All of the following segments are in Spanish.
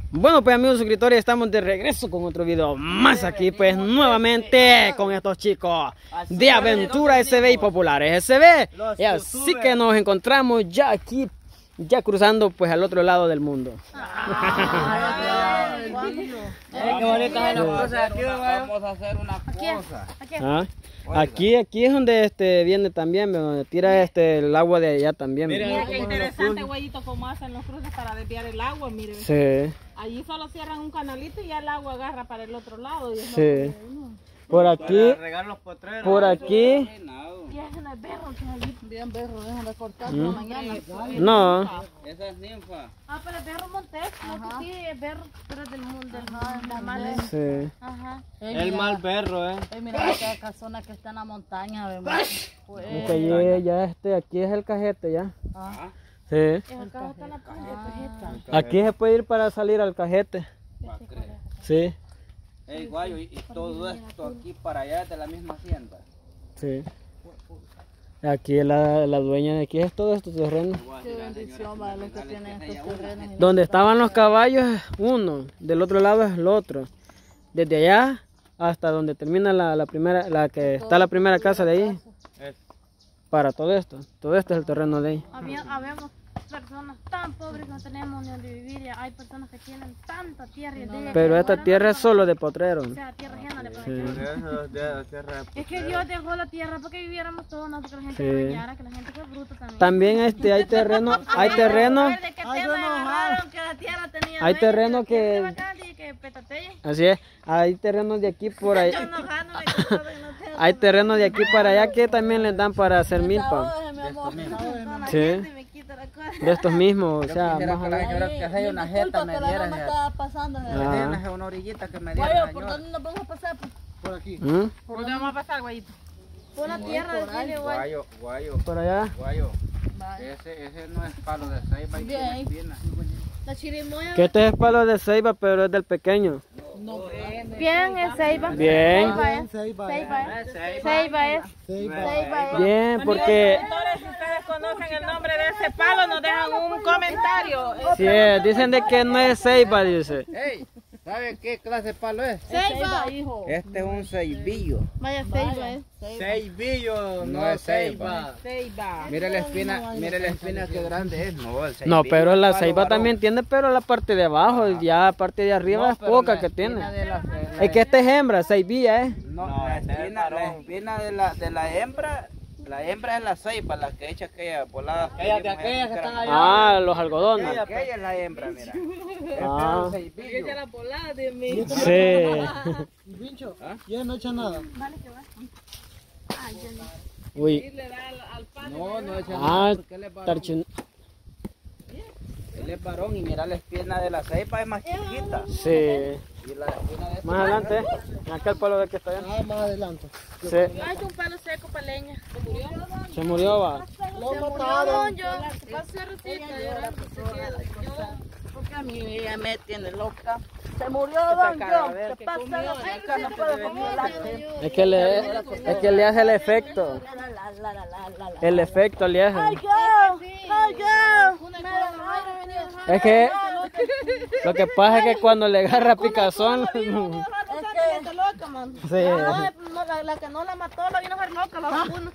Bueno, pues amigos suscriptores, estamos de regreso con otro video más aquí, pues nuevamente con estos chicos de Aventura SB y Populares SB. Y así que nos encontramos ya aquí, ya cruzando pues al otro lado del mundo. Qué bonitas son las cosas aquí, vamos a hacer una cosa. Aquí es donde viene también, donde tira el agua de allá también. Mira qué interesante, güeyito, cómo hacen los cruces para desviar el agua, miren. Sí. Allí solo cierran un canalito y ya el agua agarra para el otro lado. Y sí. Por aquí, por aquí. Y ese no es berro, que bien berro, déjame cortar por la mañana. No. Esa es ninfa. Ah, pero es berro montés, no que sí, es berro, pero es del mundo, del mal. Sí. Ajá. El mal perro, Mira esta casona que está en la montaña, vemos. Pues allí, ya aquí es el cajete ya. Ah. Sí. Acá está la cajeta. Aquí se puede ir para salir al cajete. Sí. Ey, guayo, y todo esto aquí para allá es de la misma hacienda. Sí. Aquí la dueña de aquí es todo este terreno. Qué bendición para los que tienen estos terrenos. Donde estaban los caballos es uno, del otro lado es el otro. Desde allá hasta donde termina la primera casa de ahí. Para todo esto es el terreno de ahí. Habemos personas tan pobres que no tenemos ni donde vivir. Hay personas que tienen tanta tierra. Pero esta tierra es solo de potrero. O sea, tierra ajena de potrero. Es que Dios dejó la tierra para que viviéramos todos, no porque la gente rayara, que la gente fue bruta también. También hay terreno, hay terreno que así es, hay terrenos de aquí por ahí. Hay terrenos de aquí para allá que también les dan para hacer milpa. Sí. De estos mismos, o sea, más allá. Que hay una jeta me dieran. Una orillita que me dieran. ¿Por dónde nos vamos a pasar? Por aquí. ¿Por dónde vamos a pasar, güeyito? Por la tierra de Chile, Guayo. por allá. Guayo. Ese no es palo de ceiba y tiene espina. La chirimoya. Que este es palo de ceiba, pero es del pequeño. Bien, es ceiba. Bien. Ceiba es. Bien, porque Si ustedes conocen el nombre de ese palo, nos dejan un comentario. sí, dicen de que no es ceiba, dice. Ey, ¿sabe qué clase de palo es? Ceiba, hijo. Este es un ceibillo. Vaya, ceiba es. Ceibillo, no es ceiba. Ceiba. Mire la espina que grande es. No, el No, ceibillo pero es la palo ceiba varón. también tiene, pero la parte de abajo, ya la parte de arriba es poca que tiene. Es que esta es hembra, ceibilla, No, la espina de la hembra. La hembra es la ceiba, la que echa aquella volada. Aquellas que están allá. Ah, los algodones. Aquella es la hembra, mira. Ah. Este es el ceibillo. Echa la volada, Dios mío. Sí. ¿Y pincho? ¿Ya no echa nada? Uy. Le da al palo. No echa Ah, nada porque él es varón. tarchin. Él es varón y mira la espina de la ceiba es más chiquita. Sí. Y la espina de Más adelante, en aquel palo de que está allá. Ah, más adelante. Sí. Hay un palo seco para leña. Se murió, va. Lo mataron. Yo, pasé recién llorando, se queda. Porque a mí ella me tiene loca. Se murió Don John. ¿Qué pasa? Acá no puede comer. Es que le hace el efecto. El efecto le hace. Es que lo que pasa es que cuando le agarra picazón. Sí. La que no la mató la vino a ver loca, la vacuna.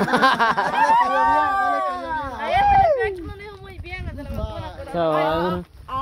A este le no le dijo muy bien el de la vacuna, pero...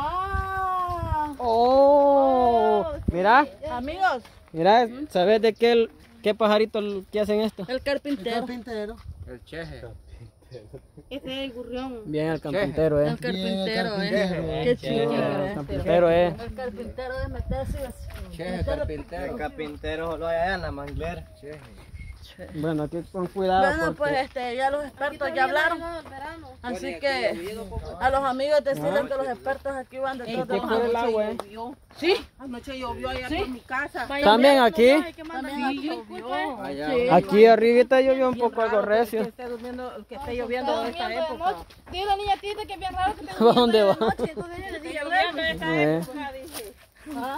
Oh, mira, Amigos, mira, ¿sabes de qué pajarito que hacen esto? el carpintero. Carpintero. El cheje. Ese es el gurrión. Bien, el carpintero, El carpintero, Qué chido. El carpintero, El carpintero de meterse Cheje, carpintero. El carpintero solo allá en la manglera. Cheje. Bueno, aquí con cuidado. Bueno, porque... pues ya los expertos ya hablaron. Así que a los amigos decirles que los expertos aquí van detrás de ¿Qué fue el agua, Sí, anoche llovió allá por mi casa. También aquí. También aquí llovió. Aquí arribita llovió un poco algo recio. Que esté lloviendo en esta época. Digo la niña Tita que es bien raro que te ¿Dónde va? entonces ella le dije, Eh. ve,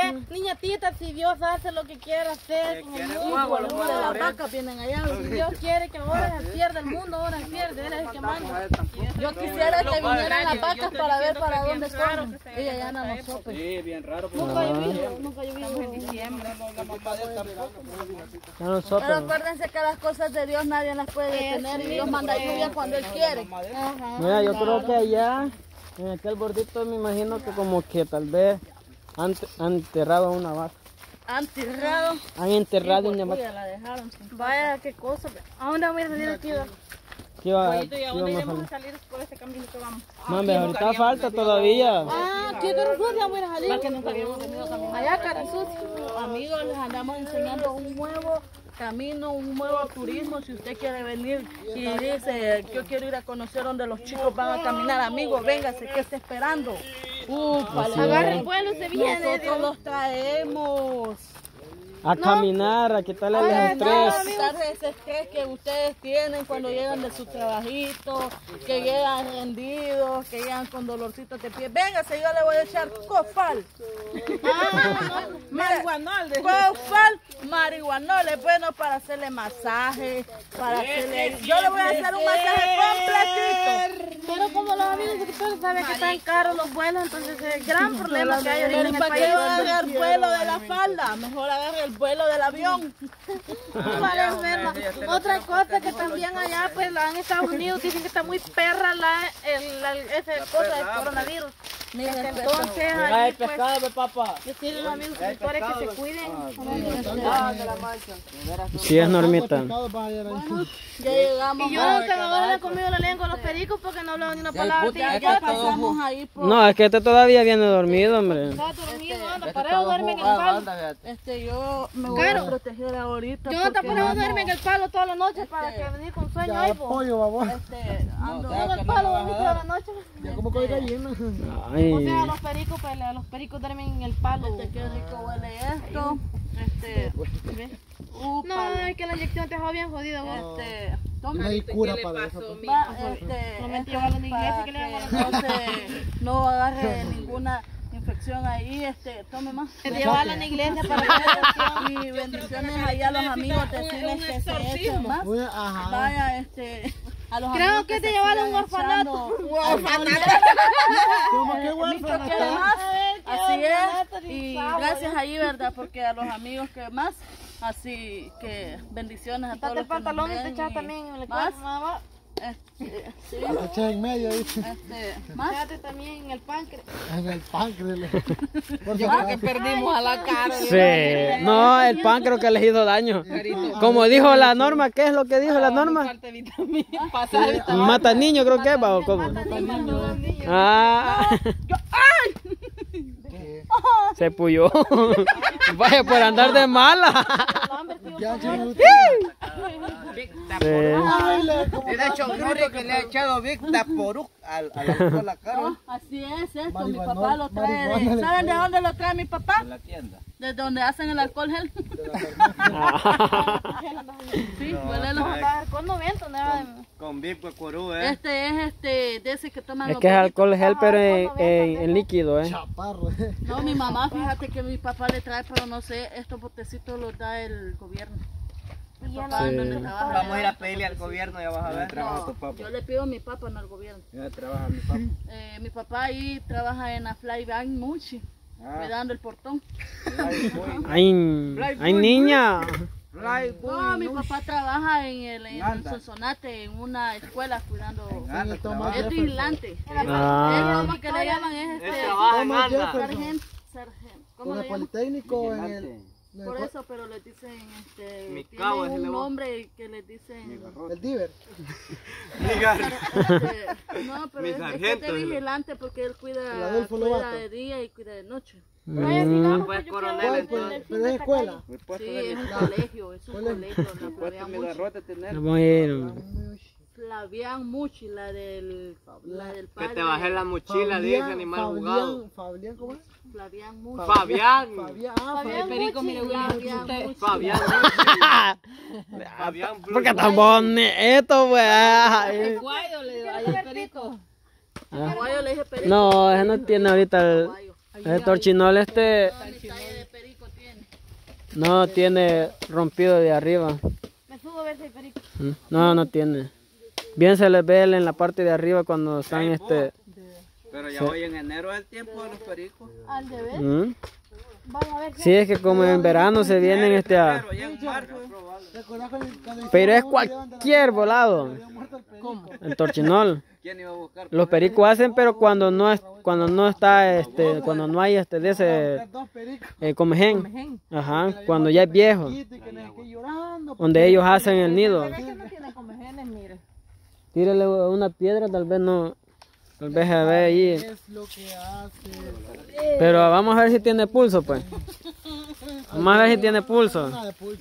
Mire, niñatita, si Dios hace lo que quiera hacer, con el mundo, Los de las vacas vienen allá. si Dios quiere que ahora se pierda el mundo, ahora se pierde, Él es el que manda. Yo quisiera que vinieran las vacas para ver para dónde son. Ella ya no nos sope. Sí, bien raro. Nunca ha llovido, nunca ha llovido. En diciembre, la mamá de él tampoco. Ya no Pero soplan. acuérdense que las cosas de Dios nadie las puede detener y Dios manda lluvia cuando Él quiere. Mira, yo creo que allá, en aquel bordito, me imagino que como que tal vez han enterrado una vaca. Han tirado. Han enterrado una vaca. Ya la dejaron. Vaya, qué cosa. ¿A dónde vamos a salir aquí? ¿Qué va? Pollito, ¿y a dónde iremos a salir por este camino que vamos? No, hombre, ahorita falta todavía. Ah, ¿qué carro sucio vamos a ir a salir? Porque nunca habíamos tenido camino. Allá, carro sucio. Amigos, les andamos enseñando un nuevo camino, un nuevo turismo. Si usted quiere venir y dice, yo quiero ir a conocer donde los chicos van a caminar, amigos, véngase, ¿qué está esperando? Agarre el vuelo y se viene. Nosotros los traemos. A caminar, a quitarle el estrés. Quitarse ese estrés que ustedes tienen cuando llegan de su trabajito, que llegan rendidos, que llegan con dolorcitos de pie. Véngase, yo le voy a echar cofal. Marihuanol. Cofal, marihuanol. Es bueno para hacerle masaje, para hacerle... Yo le voy a hacer un masaje completito. Pero como los amigos ustedes saben que están caros los vuelos, entonces es el gran problema que hay ahorita en el ¿Para qué país. va a agarrar el vuelo de la falda? Mejor agarre el vuelo del avión. Vale, enferma. Otra cosa que también allá, pues en Estados Unidos dicen que está muy perra esa cosa del coronavirus. Entonces, ahí, pues, papá. decirle a los amigos suscriptores que se cuiden. Sí, es normita. Ya llegamos. Y yo nunca me voy a comido la lengua a los pericos porque no hablo ni una palabra. Ya pasamos ahí por... No, es que este todavía viene dormido, hombre. Está dormido, anda parado, duerme en el palo. Yo me voy a proteger ahorita. Yo anda porque parado, duerme en el palo todas las noches para que venir con sueño ahí, po. Pollo, vamos. ando En el palo dormí toda la noche. Ya como que hay gallina. Ay, O sea, los pericos, pues los pericos duermen en el palo. qué rico huele esto. ¿Ves? No, es que la inyección te dejó bien jodido, vos. No hay cura para eso. Prometí llevarlo a la iglesia que le hagan Entonces, no agarre ninguna infección ahí, tome más. Te llevarlo a la iglesia para Y bendiciones ahí a los amigos, decirles que se echen más. Ajá. Vaya, a los Creo amigos que te se llevaron a un sigan orfanato. echando- ¿Un orfanato? ¿Cómo que ¿Visto huérfana? quiere más? Así orfanato, es. ni Y sábado. gracias ahí, ¿verdad? Porque a los amigos que más, así que bendiciones a todos Quítate los el que nos pantalón y te ven echas y también en el más. cuerpo, mamá. Sí, La eché en medio, dice. más. Quítate también en el páncreas. En el páncreas. Por Yo creo que perdimos a la cara. sí. No, el pan creo que le hizo daño. Como dijo la norma, ¿qué es lo que dijo la norma? Mata niños, creo que va, o cómo. Ah. Se puyó. Vaya por andar de mala. Ya, chimuto. Sí. Ay, le como De hecho, un que le ha echado Victa por a la cara. No, así es esto, mi Marihuana, papá lo trae. marihuana. ¿Saben de dónde lo trae mi papá? En la tienda. De donde hacen el alcohol gel. Sí, huele los... Con 90, ¿no? Con Vic Corú, Es de ese que toman Es los que es perritos. alcohol gel, pero en líquido, ¿eh? chaparro. No, mi mamá, fíjate que mi papá le trae, pero no sé, estos botecitos los da el gobierno. Mi papá Sí. donde trabaja. Vamos a ir a pedirle al gobierno, ya vas a ver. Trabaja tu papá. Yo le pido a mi papá, no al gobierno. Ya trabaja mi papá. Mi papá ahí trabaja en la Flybank Muchi, cuidando el portón. Ay, ay, niña. No, mi papá trabaja en Sonsonate, en una escuela cuidando. Es vigilante. Ah. Es como que le llaman, es Toma Jefferson. sargento. ¿Cómo Con le el llaman? Politécnico en el... Por eso, pero le dicen, Mi tiene cabo, ese un le va. nombre que le dicen, El Diver. no, pero Mi es que sargento, es de vigilante porque él El cuida, Adolfo cuida Lobato. de día y cuida de noche. Pues coronel, ¿Cuál? entonces. ¿Pero es escuela? Sí, es un colegio, es un colegio, la Puesto Flavian mi Muchi. garrote tener. Vamos a ir. Flavian Muchi, la del padre. Que te bajé la mochila, dice animal jugado. Fabián, ¿cómo es? Flavian Muchi. Fabián. Fabián. Perico, mire, Flavian Muchi. Fabián. Fabián. ¿Por qué tan bonito, güey? Guayo le digo, ahí el perico. A Guayo le dije perico. No, ese no tiene ahorita el torchinol Está en detalle de No, tiene rompido de arriba. Me subo a ver si hay perico. No, no tiene. Bien se les ve en la parte de arriba cuando están Pero ya hoy en enero es el tiempo de los pericos. Al de ver. Vamos a ver. Sí, es que como en verano se vienen Pero ya en marzo. Pero es cualquier volado. ¿Cómo? El torchinol. ¿Quién iba a buscar? Los pericos hacen, pero cuando no está cuando no hay de ese comején. Ajá, cuando ya es viejo. Donde ellos hacen el nido. Es que no tiene comejenes, mire. Tírale una piedra, tal vez se ve ahí. Es lo que hace. Pero vamos a ver si tiene pulso, pues. Vamos a ver si tiene pulso. Nada de pulso.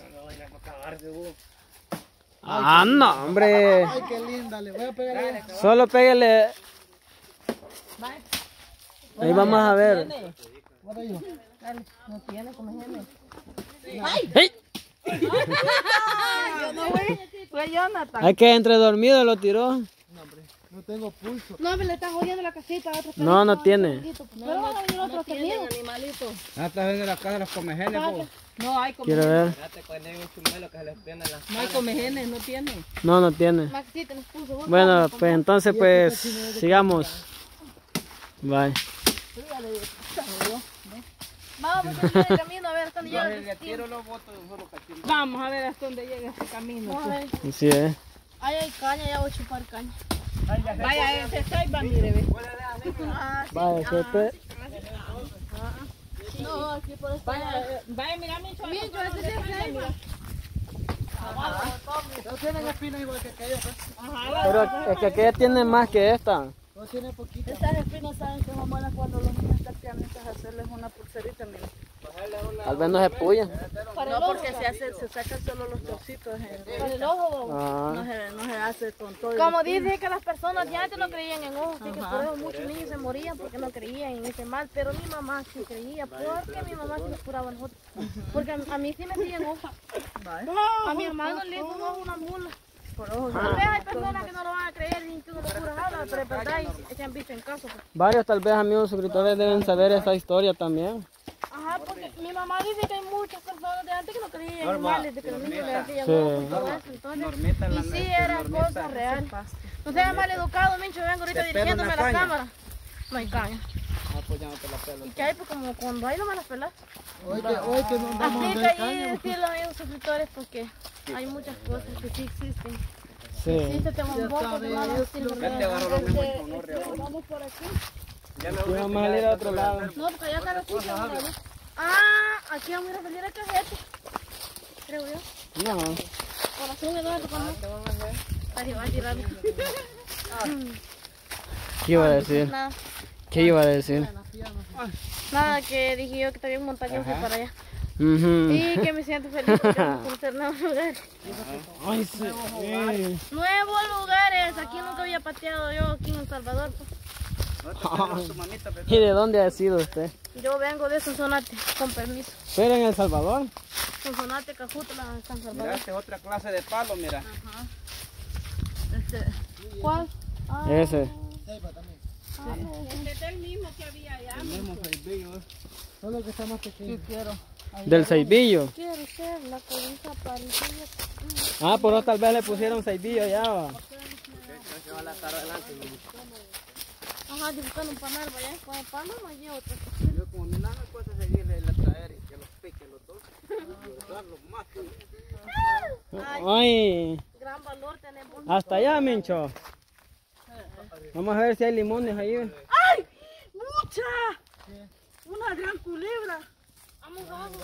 Ah, no, hombre. Ay, qué linda. Le voy a pegar ahí. Solo pégale. Ahí vamos a ver. Dale, no tiene comejenes. ¡Hey! Yo no fui, fue Jonathan. Hay que entre dormido lo tiró. No tengo pulso. No, me le están jodiendo la casita a otros No, no tiene. Pero van a venir otros Tienen perdidos. animalitos. Ah, estás viendo la casa de los comejenes, vos. No hay Quiero comejenes. ver. No hay comejenes, no tiene. No tiene. Max, sí, tenés pulso. Vos Bueno, pues entonces pues sigamos. Bye. vamos a continuar el camino a ver hasta dónde Yo llega. le tiro los votos de un solo cachín. Vamos a ver hasta dónde llega este camino. Vamos a ver. Así es. Ahí hay caña, ya voy a chupar caña. Vaya, ese saiba, mire, ve. Vaya, jefe. No, aquí por esta. Vaya, mira, Micho. Micho, ese sí es saiba. No tienen espinas igual que aquella, pues. Pero es que aquella tiene más que esta. No tiene poquito. Estas espinas saben que son buenas cuando los niños están pianitas, hacerles una pulserita, mira. Tal vez no se puya. No, porque se sacan solo los trocitos. Para el ojo. Ah. No se hace con todo. Como dice que las personas de antes no creían en ojos, así que por eso muchos niños se morían porque no creían en ese mal, pero mi mamá sí creía, porque mi mamá sí nos curaba a nosotros, porque a mí sí me siguen ojos. A mi hermano le hizo un ojo una mula. Tal vez hay personas que no lo van a creer y que uno lo cura ahora, pero es verdad y se han visto en casos. Pues. Varios tal vez amigos suscriptores deben saber esta historia también. Ajá, porque mi mamá dice que hay muchas personas de antes que no creían en males, de que los niños le hacían Sí. ojos y todo eso, entonces, y sí eran cosas reales. No seas mal educado, Mincho, vengo ahorita dirigiéndome a la cámara. No hay caña. ¿Y qué hay? Pues como cuando hay no me las pelas. Hoy que nos vamos a Así que ver ahí caña. decirle a los amigos suscriptores porque hay muchas cosas que sí existen. Sí. Existe este bombón, de malos Vamos por aquí. Y vamos a salir a otro lado. No, porque allá está la silla. Ah, aquí vamos a ir a salir a cajete. Creo yo. No. Corazón Eduardo, ¿cómo? Ahí va a tirar. ¿Qué iba a decir? Nada, ¿Qué iba a decir? nada, que dije yo que está bien montañoso para allá. Ujú. Y que me siento feliz porque vamos a conocer nuevos lugares. Ay, sí. Nuevos lugares. Aquí nunca había pateado yo aquí en El Salvador. Pues. ¿Y de dónde ha sido usted? Yo vengo de Sonsonate, con permiso. Pero en El Salvador. Sonsonate, Cajutla, San Salvador. Mira, esta es otra clase de palo, mira. ¿Cuál? Ese. Este es el mismo que había allá. Solo que está más pequeño. Del ceibillo. Quiero ser la cobija parecida. Ah, por eso tal vez le pusieron ceibillo allá. Va. Ajá, dibujando un panal, vaya. Con el panal no llevo otra. Yo como mi nana cuesta seguirle la traer y que los pique los dos. Los más. Ay, Gran valor tenemos. hasta allá, Mincho. Vamos a ver si hay limones ahí. ¡Ay! ¡Mucha! Una gran culebra. Vamos, vamos.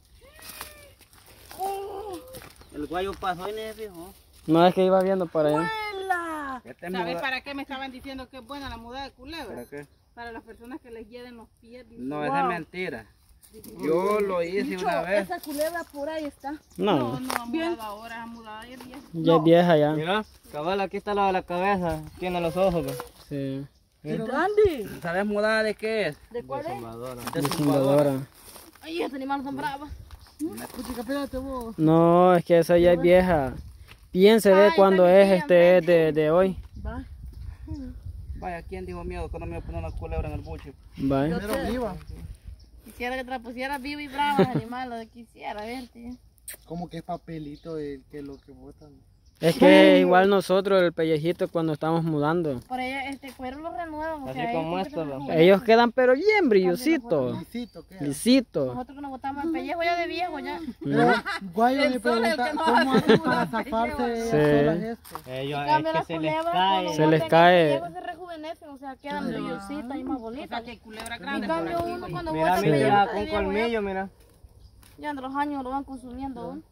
¡Oh! El guayo pasó en ese viejo. No, es que iba viendo para allá. ¡Vuela! Ya te ¿Sabes muda- para qué me estaban diciendo que es buena la mudada de culebra? ¿Para qué? Para las personas que les hieden los pies. Dice, No, wow. esa es mentira. Yo lo hice Dicho, una vez. esa culebra por ahí está. No, No ha mudado ahora, ha mudado ayer. ya es vieja ya. Mira, cabal, aquí está la de la cabeza. Tiene los ojos. ¿ve? Sí. ¡Qué grande! ¿Sabes mudada de qué es? ¿De cuál es? De zumbadora. Ay, estos animales son bravos. Puchica, espérate vos. No, es que esa ya es vieja. Bien se ve Ay, cuando está es de hoy. Va. Vaya, ¿quién dijo miedo que no me iba a poner una culebra en el buche? Bye. Pero viva. Quisiera que te la pusieras vivo y bravo, animal, lo que quisiera verte. Como que es papelito el que lo que botan. Es que igual nosotros, el pellejito, cuando estamos mudando, Por ella, este cuero lo renuevan. Así como esto, ¿no? ellos quedan pero bien brillositos, Lisito, ¿qué? lisitos. Nosotros que nos botamos el pellejo ya de viejo ya. Pero Guayo me pregunta cómo hacen para zafarse de solas esto. Ellos, En cambio es las que se les culebras cae. cuando Se les botan cae. el pellejo se rejuvenecen, o sea, quedan brillositas y más bonitas. En cambio uno cuando Mira, bota el mira, pellejo con de viejo colmillo, mira. ya de los años lo van consumiendo.